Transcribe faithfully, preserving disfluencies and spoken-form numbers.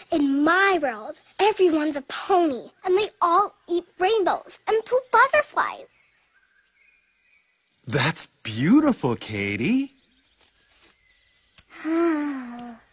In my world, everyone's a pony, and they all eat rainbows and poop butterflies. That's beautiful, Katie.